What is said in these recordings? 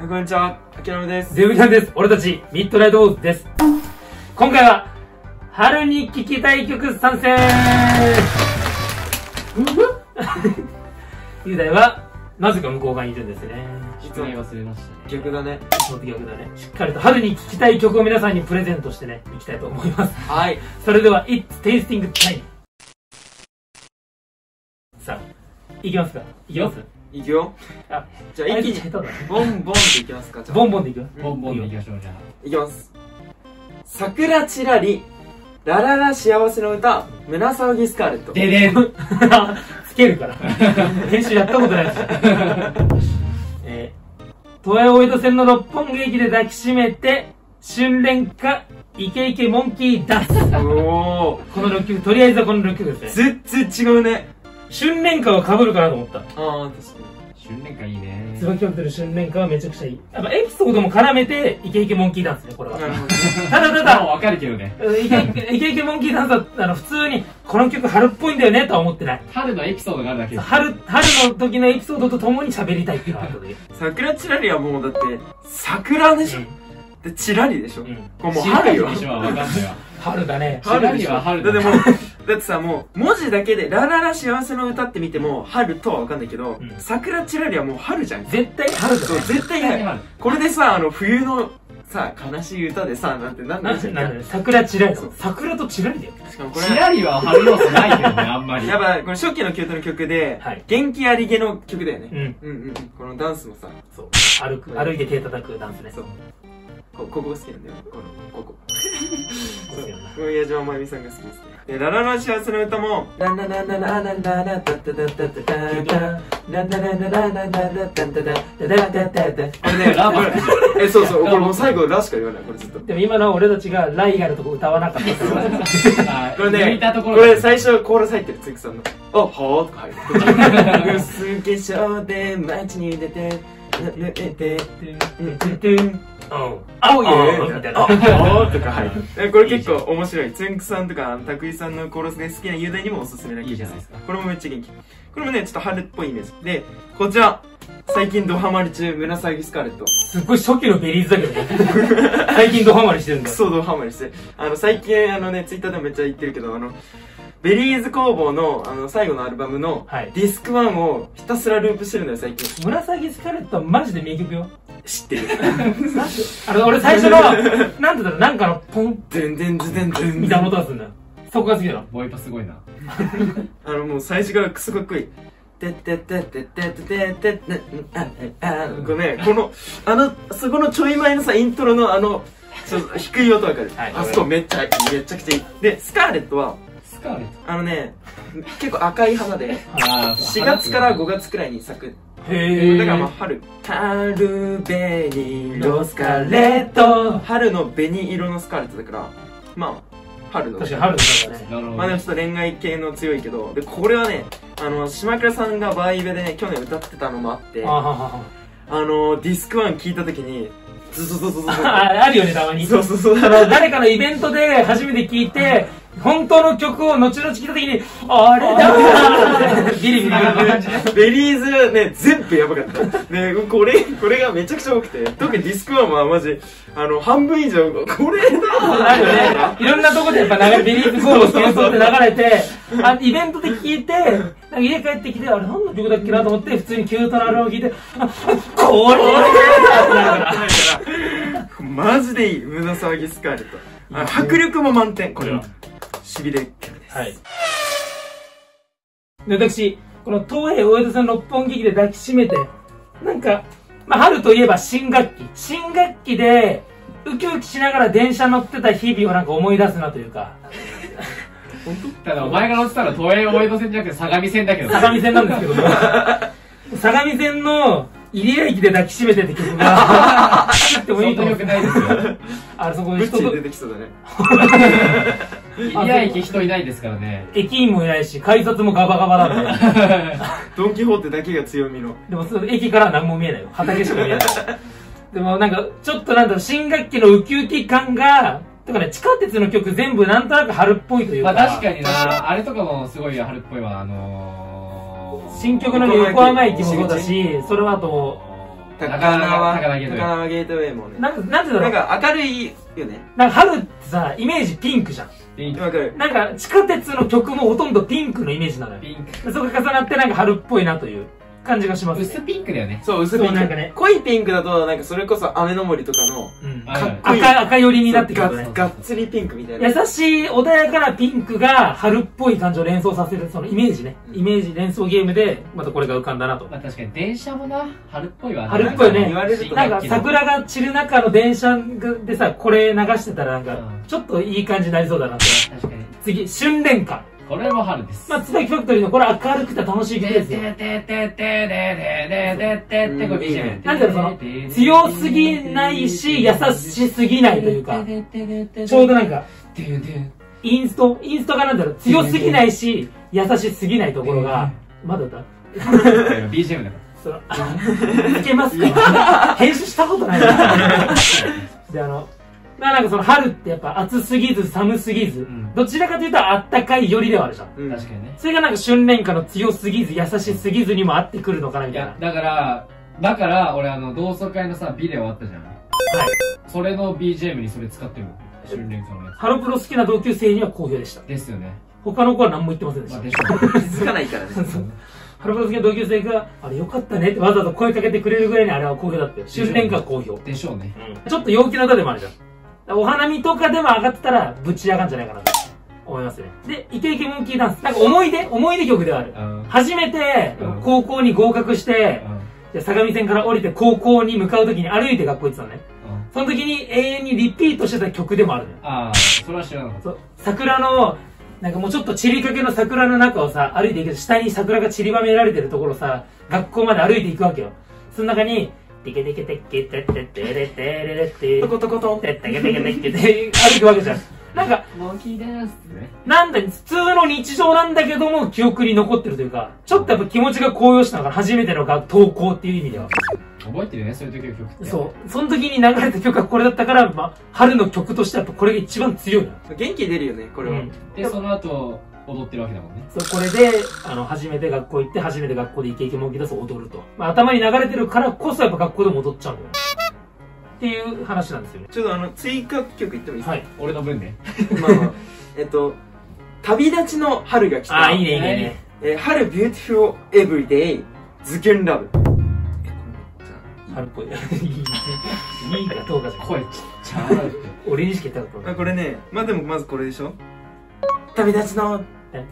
こんにちは、あきらめです。 ゼブちゃんです。俺たち、ミッドナイトウォーズです。今回は、春に聴きたい曲参戦雄大は、なぜか向こう側にいるんですね。 実に忘れましたね。 逆だね。 逆だね。しっかりと春に聴きたい曲を皆さんにプレゼントしてね、いきたいと思います。 はい。 それでは、It's Tasting Time! さあ、いきますか？いきます？ いくよ。 あ、 じゃあ一気に、ボンボンっていきますか？ ボンボンでいくよ。 ボンボンでいきましょう、じゃあ。 いきます。桜ちらり、ラララ幸せの歌、胸騒ぎスカーレット。 ででんつけるから。編集やったことないです。都営大江戸線の六本木駅で抱きしめて、春恋歌、イケイケモンキーダンス。 おー。 この6曲、とりあえずはこの6曲ですね。 全然違うね。 春恋歌は被るかなと思った。 ああ、確か春恋歌いいね。 椿ホテル春恋歌はめちゃくちゃいい。やっぱエピソードも絡めて、イケイケモンキーダンスね、これは。 に。なるほど。 ただたもうだ、 わかるけどね。 イケイケモンキーダンスは、普通に、この曲春っぽいんだよねとは思ってない。 春のエピソードがあるだけです。 春の時のエピソードとともに喋りたいっていうのがあるので。 桜ちらりはもうだって、桜でしょ。で、ちらりでしょ。これもう春よ。 でしょ、わかんないわ。 春だね。 春には春だ。 だってもう、だってさ、もう、文字だけで、ラララ幸せの歌って見ても、春とはわかんないけど、桜ちらりはもう春じゃん。 絶対春だそう、 ね。 絶対春。これでさ、冬の、さ、悲しい歌でさ、なんて、なんで桜ちらり。桜とちらりだよ。 しかもこれ。 ちらりは春要素ないけどね、あんまり。 やっぱ、これ初期のキュートの曲で、元気ありげの曲だよね。このダンスもさ、 そう。歩いて手叩くダンスね。そう。 ここが好きなんだよ。ここ。これ矢島真由美さんが好きですね。で、ラララ幸せの歌も、ラララララララララタタタタタタララララララララタタタタタタ。これね、そうそう、これもう最後ラしか言わない、これずっと。 でも今の俺たちがライガルとこ歌わなかったから。 これね、これ最初コーラス入ってる、つゆくさんの。あ、はーとか入る。薄化粧で街に出て、青いみたいな。とか入る。これ結構面白い。つんくさんとか、たくいさんのコーラスが好きな雄大にもおすすめな曲じゃないですか。これもめっちゃ元気。これもね、ちょっと春っぽいイメージ。で、こちら。最近ドハマり中、胸騒ぎスカーレット。 すっごい初期のベリーズだけどね。最近ドハマりしてるんだ。 クソドハマりして。最近ツイッターでもめっちゃ言ってるけど、ベリーズ工房の、最後のアルバムの、ディスク1をひたすらループしてるのよ、最近。 紫スカーレットはマジで名曲よ。 知ってる。 俺最初の、なんてだろう、なんかの、ポン、 でんでんずでんずん。 みたいな音がするんだよ。そこが好きだろ。 ボイパすごいな。 もう最初からクソかっこいい。てってってってってってってって、これね、そこのちょい前のさ、イントロの低い音わかる。あそこめっちゃくちゃいい。で、スカーレットは、結構赤い花で、4月から5月くらいに咲く。だからまあ春。春紅色スカーレット。春の紅色のスカーレットだから、まあ、春の。 確かに春の歌だね。 まあでもちょっと恋愛系の強いけど、で、これはね、島倉さんがバイベでね、去年歌ってたのもあって、ディスク1聞いたときに、 あるよね、たまに。 そう。 誰かのイベントで初めて聞いて、本当の曲を後々聞いたときに、あれだービリビリ感じね。 ベリーズね、全部やばかった。で、これがめちゃくちゃ多くて、特にディスク1はマジ、半分以上、これだーあるよね。いろんなとこでやっぱベリーズゴールを戦争で流れて、イベントで聞いて、家帰ってきて、あれ何の曲だっけなと思って、普通にキュートなアルバム聞いて、これだーマジでいい、胸騒ぎスカーレット。迫力も満点、これは。しびれ曲です。はい。 で、私、この東映大江戸線六本木駅で抱きしめて、なんか、まあ、春といえば新学期。新学期で、ウキウキしながら電車乗ってた日々をなんか思い出すなというか。 本当？ただお前が乗ってたら東映大江戸線じゃなくて相模線だけど。 相模線なんですけども。相模線の入谷駅で抱きしめてって曲が作ってもいいと思う。 そんな曲ないですよ。 そこに人出てきそうだね。 入谷駅人いないですからね。 駅員もいないし、改札もガバガバなんで。 ドンキホーテだけが強みの。 でも、駅からは何も見えないよ。畑しか見えない。でもなんか、ちょっとなんだろう、新学期のウキウキ感が、とかね、地下鉄の曲全部なんとなく春っぽいというか。 まあ確かにな、あれとかもすごい春っぽいわ、 新曲の横浜駅もそうだし、それはあと、 高輪ゲートウェイもね。 なんてだろう。 なんか明るいよね。 なんか春ってさ、イメージピンクじゃん。 わかる。 なんか地下鉄の曲もほとんどピンクのイメージなのよ。 ピンク。 そこが重なってなんか春っぽいなという感じがしますね。 薄ピンクだよね。 そう、薄ピンク。 なんかね。 濃いピンクだと、なんかそれこそ雨の森とかの、 かっこいい。赤寄りになってくるね。 がっつりピンクみたいな。 優しい穏やかなピンクが春っぽい感じを連想させる、そのイメージね。イメージ連想ゲームで、またこれが浮かんだなと。 まあ確かに電車もな、春っぽいわ。 春っぽいね。 言われるとなんか桜が散る中の電車でさ、これ流してたらなんか、ちょっといい感じになりそうだなって。 確かに。 次、春恋歌。 これも春です。 まあ、椿ファクトリーのこれ明るくて楽しい曲ですよ。 これ BGM。 なんだろう、その、強すぎないし、優しすぎないというか、ちょうどなんか、インストがなんだろう、強すぎないし、優しすぎないところが、まだだ BGM だから。 その、つけますか編集したことないな。で、なんかその春ってやっぱ暑すぎず寒すぎず、どちらかというとあったかい寄りではあるじゃん。 確かにね。 それがなんか春恋歌の強すぎず優しすぎずにも合ってくるのかなみたいな。 だから俺同窓会のさ、ビデオあったじゃん。はい。それの BGM にそれ使ってるの。春恋歌のやつ。 ハロプロ好きな同級生には好評でした。 ですよね。 他の子は何も言ってませんでした。 気づかないからね。 ハロプロ好きな同級生が、あれよかったねってわざわざ声かけてくれるぐらいにあれは好評だったよ。春恋歌は好評。 でしょうね。 ちょっと陽気な歌でもあるじゃん。お花見とかでも上がってたらぶち上がるんじゃないかなと思いますね。で、イケイケモンキーダンス。なんか思い出曲ではある。初めて高校に合格して、相模線から降りて高校に向かうときに歩いて学校行ってたのね。その時に永遠にリピートしてた曲でもあるのよ。 ああ、それは知らなかった。 桜の、なんかもうちょっと散りかけの桜の中をさ、歩いていくと下に桜が散りばめられてるところさ、学校まで歩いていくわけよ。その中に、テケテケテッケテッテッテレテレレテトコトコトテッテケテケテッケテ歩くわけじゃん。なんか、 モンキーダンスね。 なんだ、普通の日常なんだけども記憶に残ってるというか、ちょっとやっぱ気持ちが高揚したのが初めての登校っていう意味では。 覚えてるね、そういう時の曲って。 そう。その時に流れた曲がこれだったから、まあ、春の曲としてやっぱこれが一番強いの。 元気出るよね、これは。 で、その後、踊ってるわけだもんね。 そう、これで、初めて学校行って、初めて学校でイケイケモンキーダンスを踊ると。まあ、頭に流れてるからこそやっぱ学校でも踊っちゃうんだよ。っていう話なんですよね。 ちょっと追加曲言ってもいいですか？ はい。 俺の分ね。 まあまあ、旅立ちの春が来た。 あ、いいね、いいね。 春ビューティフルエブリデイ、ズキュンラブ。 春っぽい。いいかどうかじゃん。 声ちっちゃい。 俺にしか言ったことない。 これね、まあでもまずこれでしょ？旅立ちの大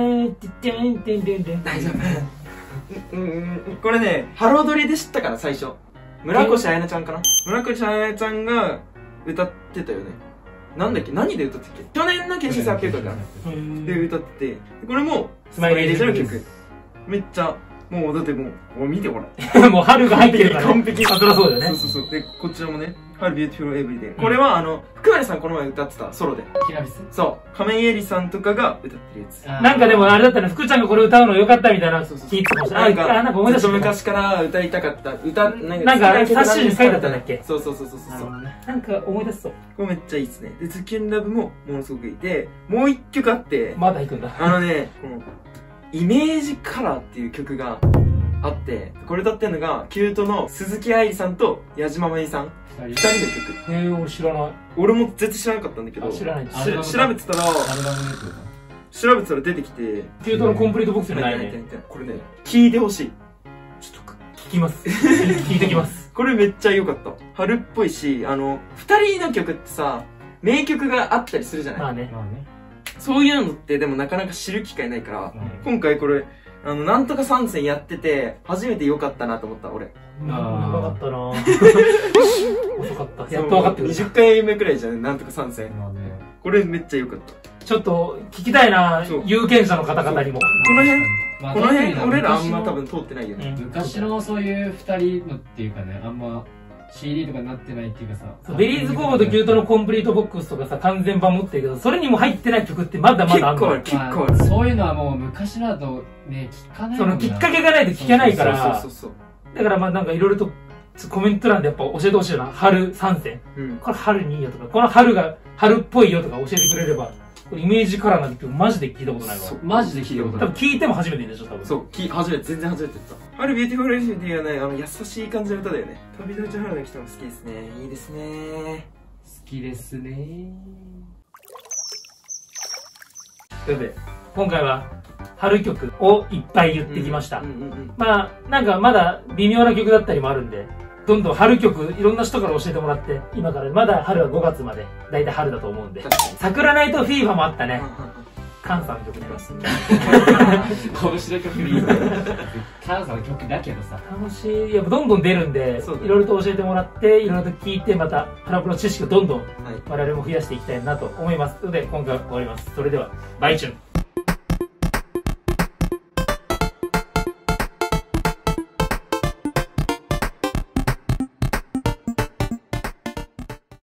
丈夫。これね、ハロードリで知ったから最初。村越彩菜ちゃんかな？村越彩菜ちゃんが歌ってたよね。なんだっけ？何で歌ってたっけ？去年の決勝発表会かな。で歌ってて、これもスマイレージの曲。めっちゃ、もうだってもう見てほら。 もう春が入ってるから。 完璧。 そりゃそうだよね。 そう。で、こちらもね、春ビューティフルエブリデイ。これは福原さんこの前歌ってた、ソロで。 ヒラビス？ そう。亀井絵里さんとかが歌ってるやつ。 なんかでもあれだったね、福ちゃんがこれ歌うのよかったみたいな聞いてました。なんか思い出した。 昔から歌いたかった歌、 なんか冊子に書いてあったんだっけ？ そう。 なんか思い出すと。 これめっちゃいいですね。で、ズキュンラブもものすごくいい。で、もう一曲あって、 まだ行くんだ。 このイメージカラーっていう曲があって、これ歌ってるのが、キュートの鈴木愛理さんと矢島まゆさん。二人の曲。俺知らない。 俺も絶対知らなかったんだけど、 知らない。 調べてたら出てきて、 キュートのコンプリートボックスにないね。 これね、聴いてほしい。 ちょっと聞きます。聞いてきます。 これめっちゃ良かった。春っぽいし、二人の曲ってさ、名曲があったりするじゃない？ まあね。 そういうのってでもなかなか知る機会ないから、今回これ、なんとか参戦やってて、初めて良かったなと思った、俺。 長かったなぁ。遅かった。やっと分かってくる。 20回目くらいじゃん、なんとか参戦。これめっちゃ良かった。 ちょっと聞きたいな、有権者の方々にも。 この辺、俺らあんま多分通ってないよね。 昔のそういう二人のっていうかね、あんま、CD とかになってないっていうかさ、 ベリーズコーブとキュートのコンプリートボックスとかさ、完全版持ってるけど、それにも入ってない曲ってまだまだあるの。 結構ある。 そういうのはもう昔だとね、聞かない。 そのきっかけがないと聞けないから、 そう。 だからまあなんかいろいろとコメント欄でやっぱ教えてほしいな。春参戦。これ春にいいよとか、この春が春っぽいよとか教えてくれればイメージカラーなんて曲マジで聞いたことないわ。 マジで聞いたことない。 多分聞いても初めてでしょ、多分。 そう、全然初めて言った。春ビューティフルレシピはね、優しい感じの歌だよね。旅立ち春の人も好きですね。いいですね。 好きですね。 ということで、今回は春曲をいっぱい言ってきました。まあ、なんかまだ微妙な曲だったりもあるんで、どんどん春曲いろんな人から教えてもらって、今からまだ春は5月まで、だいたい春だと思うんで。桜ナイトフィーバーもあったね。カンさんの曲にますんで。 拳の曲でいいね。カンさんの曲だけどさ。 楽しい。やっぱどんどん出るんで、いろいろと教えてもらって、いろいろと聞いて、また、ハロプロ知識をどんどん我々も増やしていきたいなと思います。ので、今回は終わります。それでは、バイチュン。